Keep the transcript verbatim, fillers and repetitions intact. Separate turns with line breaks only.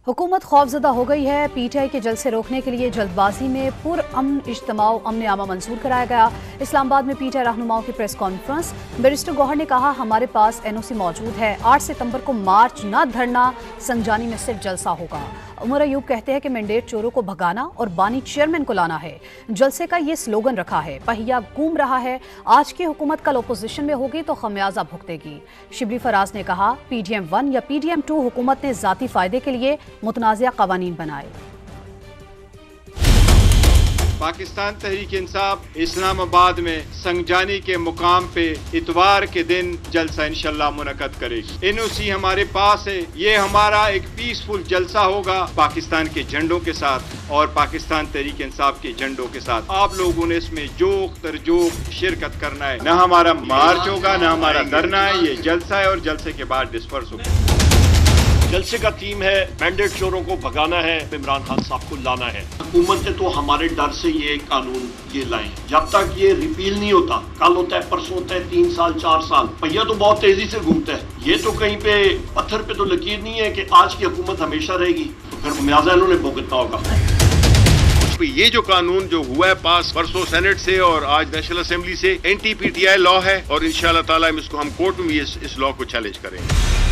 हुकूमत खौफजदा हो गई है। पीटीआई के जलसे रोकने के लिए जल्दबाजी में पुरअमन इज्तिमाउ अमन आमा मंजूर कराया गया। इस्लामाबाद में पीटीआई रहनुमाओं की प्रेस कॉन्फ्रेंस। बैरिस्टर गौहर ने कहा, हमारे पास एनओसी मौजूद है। आठ सितंबर को मार्च न धरना, संजानी में सिर्फ जलसा होगा। उमर अयूब कहते हैं कि मैंडेट चोरों को भगाना और बानी चेयरमैन को लाना है। जलसे का ये स्लोगन रखा है, पहिया घूम रहा है। आज की हुकूमत कल ओपोजिशन में होगी तो खमियाजा भुगतेगी। शिबली फराज ने कहा, पीडीएम वन या पीडीएम टू हुकूमत ने जाती फायदे के लिए मुतनाज़िया कवानीन बनाए।
पाकिस्तान तहरीक इंसाफ इस्लामाबाद में संजानी के मुकाम पे इतवार के दिन जलसा इंशाल्लाह मुनक़द करेगी। एनओसी हमारे पास है। ये हमारा एक पीसफुल जलसा होगा पाकिस्तान के झंडों के साथ और पाकिस्तान तहरीक इंसाफ के झंडों के साथ। आप लोगों ने इसमें जोक तरजोक शिरकत करना है। न हमारा मार्च होगा, न हमारा धरना है। ये जलसा है और जलसे के बाद डिस्पर्स होगा।
जलसे का थीम है मैंडेट चोरों को भगाना है, इमरान खान साहब को लाना है। हुकूमत ने तो हमारे डर से ये कानून ये लाए। जब तक ये रिपील नहीं होता, कल होता है, परसों होता है, तीन साल चार साल, पहिया तो बहुत तेजी से घूमता है। ये तो कहीं पे पत्थर पे तो लकीर नहीं है कि आज की हुकूमत हमेशा रहेगी, तो फिर खमियाजा इन्होंने भुगतना होगा।
ये जो कानून जो हुआ है पास परसों सेनेट से और आज नेशनल असेंबली से, एंटी पीटीआई लॉ है और इंशाल्लाह ताला इसको हम कोर्ट में भी इस, इस लॉ को चैलेंज करेंगे।